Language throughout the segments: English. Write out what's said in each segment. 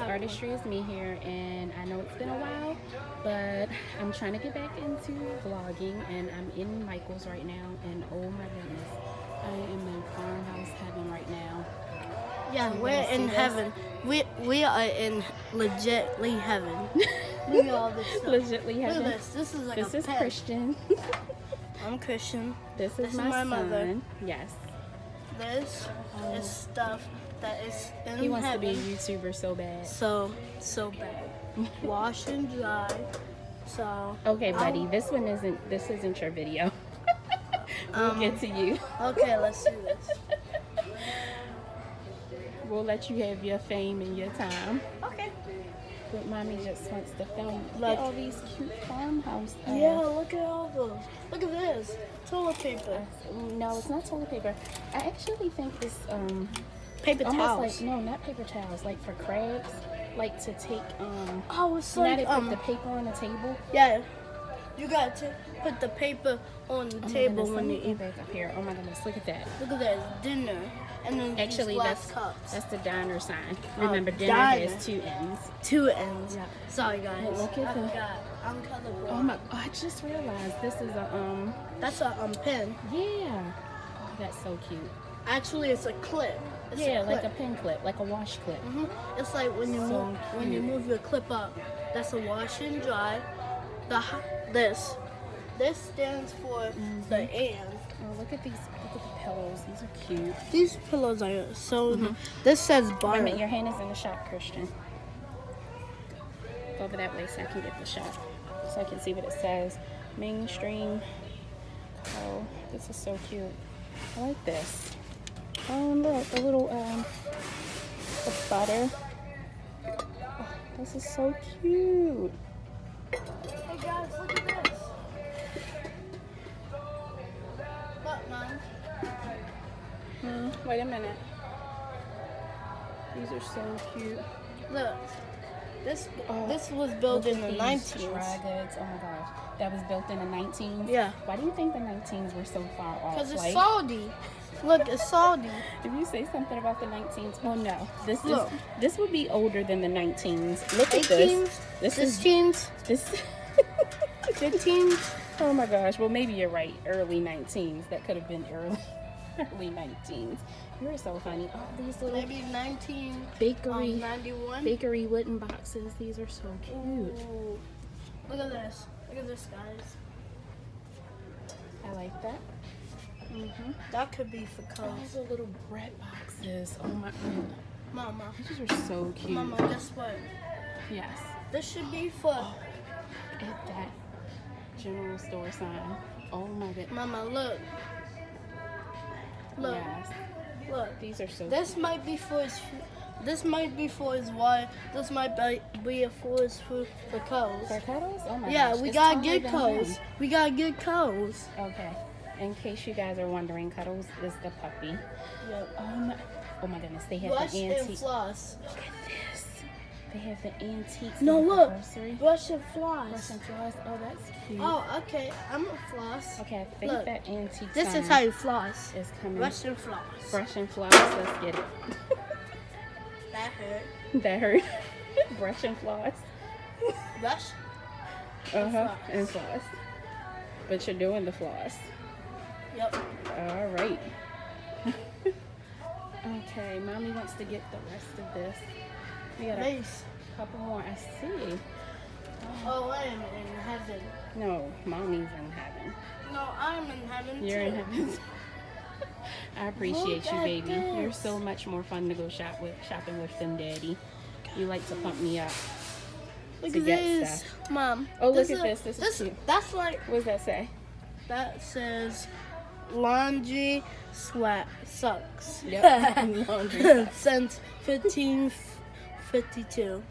Artistry is me here, and I know it's been a while, but I'm trying to get back into vlogging, and I'm in Michael's right now, and oh my goodness, I am in farmhouse heaven right now. Yeah, we're in heaven. We are in legitly heaven. Look at all this stuff. Legitly heaven. Look at this. This is like This a is pen. Christian. I'm Christian. This is my son. mother. Yes. This is stuff that is in He wants heaven. to be a YouTuber so bad. So bad. Wash and dry. So Okay, buddy, this isn't your video. We'll get to you. okay, let's do this. We'll let you have your fame and your time. Okay. But mommy just wants to film. Look Like- at all these cute farmhouse. Yeah, look at all those. Look at this. Toilet paper. No, it's not toilet paper. I actually think it's Paper almost towels. like, no, not paper towels, like for crabs, like to take Oh, it's now like they put the paper on the table. yeah. You got to put the paper on the Oh my table goodness, when let you me go eat. back up here. Oh my goodness, look at that. Look at that dinner, and then Actually, these glass that's cups. the diner sign. Remember, dinner diner. has two ends. Two ends. Yeah. Sorry guys. But look at I the- forgot. I'm colorblind. Oh my! I just realized this is a That's a pen. Yeah. Oh, that's so cute. Actually, it's a clip. It's Yeah, a like clip. a pin clip, like a wash clip. It's like when you So cute. move your clip up. That's a wash and dry. This stands for the and. Oh, look at these! Look at the pillows. These are cute. These pillows are so. This says Wait a butter. minute, your hand is in the shot, Christian. Go over that way so I can get the shot, so I can see what it says. Mainstream. Oh, this is so cute. I like this. Oh, look, the little the butter. Oh, this is so cute. Hey guys, look at this. Look, Mom. Wait a minute. These are so cute. Look. This was Look built at in the these 19s. dry goods. Oh my gosh, that was built in the 19s. Yeah. Why do you think the 19s were so far off? Because it's Like, salty. Look, it's salty. if you say something about the 19s, oh no, Look. this would be older than the 19s. Look at 18s, this. This is 16s, this. 15s. Oh my gosh. Well, maybe you're right. Early 19s. That could have been early 19s. You're so funny. Oh, these little Maybe 19. bakery 91. bakery wooden boxes. These are so cute. Ooh. Look at this. Look at this, guys. I like that. That could be for Oh, colors. the little bread boxes. Oh my god. Mama. These are so cute. Mama, guess what? Yes. This should be for. At that general store sign. Oh my goodness. Mama, look. Look. Yes. Look. These are so This might be for his. This might be for his wife. This might be for his food for cows. for cuddles? Oh my Yeah, gosh. we it's gotta taller get than cows. him. We gotta get cows. Okay. In case you guys are wondering, Cuddles is the puppy. Yep. Oh my goodness, they have Brush the and antique. floss. Look at this. They have the antiques. No, in the look. grocery. Brush and Brush floss. and floss. Oh, that's cute. Oh, okay. I'm a floss. Okay, I think Look. that antique This sign is how you floss. is coming. Brush and floss. Brush and floss. Let's get it. That hurt. That hurt. Brush and floss. Brush. Uh-huh. And floss. But you're doing the floss. Yep. All right. Okay, mommy wants to get the rest of this. We got a Nice. couple more. I see. Oh, I am in heaven. No, mommy's in heaven. No, I'm in heaven You're in too. heaven. I appreciate Look you, at baby. You're this. so much more fun to go shopping with than daddy. You like to pump me up. Look to at get this, stuff. Mom. Oh, look at is- this. This is cute. That's like What does that say? that says laundry sweat sucks. Yep. Laundry sucks. Since 1552.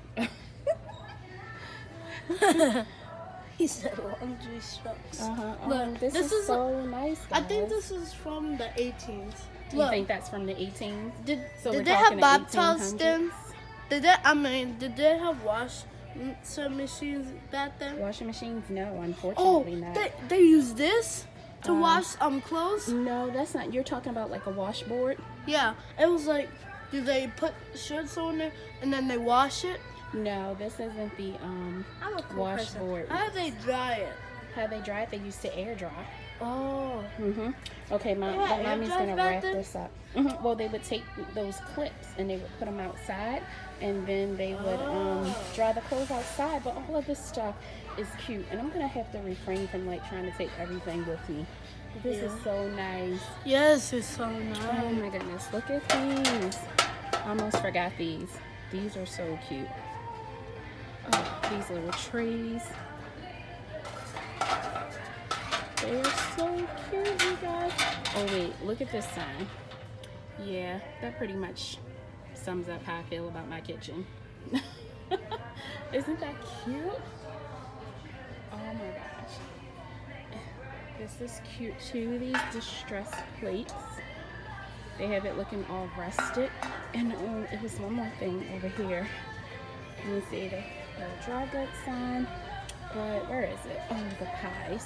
He said laundry sucks. Uh-huh. Look, Oh, this is so nice, guys. I think this is from the 18th. You Look, think that's from the 18s? did So we're they have talking the bathtubs 1800s? then? Did they have washing machines back then? Washing machines? No, Oh, unfortunately not. they use this to wash clothes? No, that's not. You're talking about like a washboard? Yeah, it was like Do they put shirts on there and then they wash it? No, this isn't the I'm a cool person. washboard. How do they dry it? How they dry it? They used to air dry. Oh. Okay, Yeah, mommy's air gonna dries wrap back then? this up. Well, they would take those clips and they would put them outside, and then they would dry the clothes outside. But all of this stuff is cute, and I'm gonna have to refrain from like trying to take everything with me. This is so nice. Yes, it's so Oh nice. my goodness, look at these. I almost forgot these. These are so cute. Oh, these little trees. They're so cute, you guys. Oh wait, look at this sign. Yeah, that pretty much sums up how I feel about my kitchen. Isn't that cute? Oh my gosh. This is cute too, these distress plates. They have it looking all rustic. And it was one more thing over here. Let me see the dry goods sign. But where is it? Oh, the pies.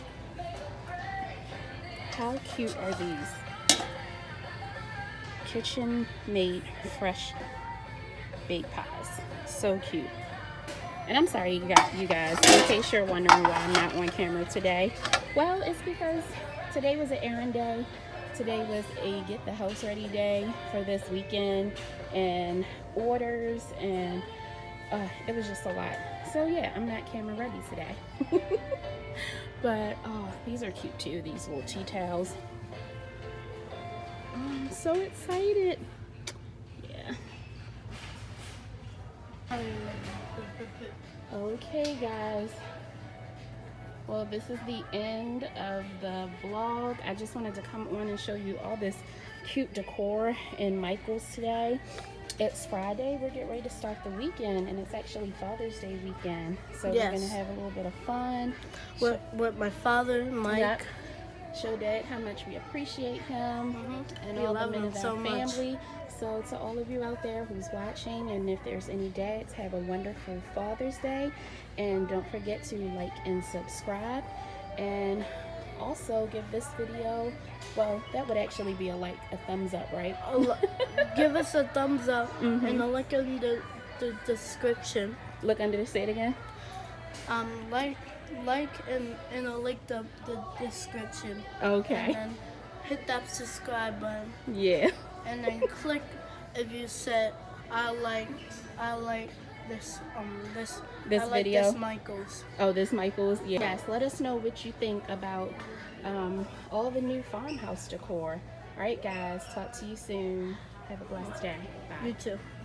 How cute are these? Kitchen made fresh baked pies. So cute. And I'm sorry you guys, in case you're wondering why I'm not on camera today. Well, it's because today was an errand day. Today was a get the house ready day for this weekend and orders, and it was just a lot. So yeah, I'm not camera ready today. But oh, these are cute too, these little tea towels. I'm so excited. Yeah. Okay guys, well, this is the end of the vlog. I just wanted to come on and show you all this cute decor in Michael's today. It's Friday, we're getting ready to start the weekend, and it's actually Father's Day weekend, so Yes. we're gonna have a little bit of fun With my father, Mike. Yep. Show Dad how much we appreciate him and We all the love men him of our so much. family. So to all of you out there who's watching, and if there's any dads, have a wonderful Father's Day, and don't forget to like and subscribe, and also give this video, well, that would actually be a thumbs up, right? Give us a thumbs up and a link in the description. Look under the, say it again. Like and a link the description. Okay. And then hit that subscribe button. Yeah. And then click if you said I like this This I like video? this Michael's. Oh, this Michael's? Yeah. Yes, let us know what you think about all the new farmhouse decor. All right, guys, talk to you soon. Have a blessed day. Bye. You too.